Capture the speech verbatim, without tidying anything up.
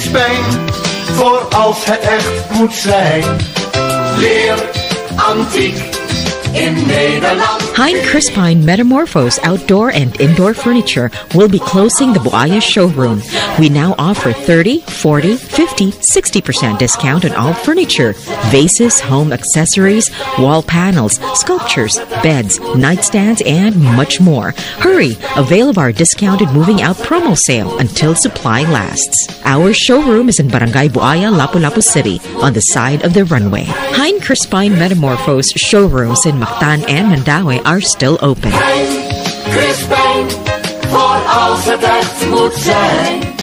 Chrispijn, voor als het echt moet zijn. Leer antiek in Nederland. Hein Chrispijn Metamorfose outdoor and indoor furniture will be closing the Buaya showroom. We now offer thirty, forty, fifty, sixty percent discount on all furniture, vases, home accessories, wall panels, sculptures, beds, nightstands, and much more. Hurry! Avail of our discounted moving out promo sale until supply lasts. Our showroom is in Barangay Buaya, Lapu-Lapu City, on the side of the runway. Hein Chrispijn Metamorfose showrooms in Mactan and Mandaue are still open. Hein Chrispijn, voor als het echt moet zijn.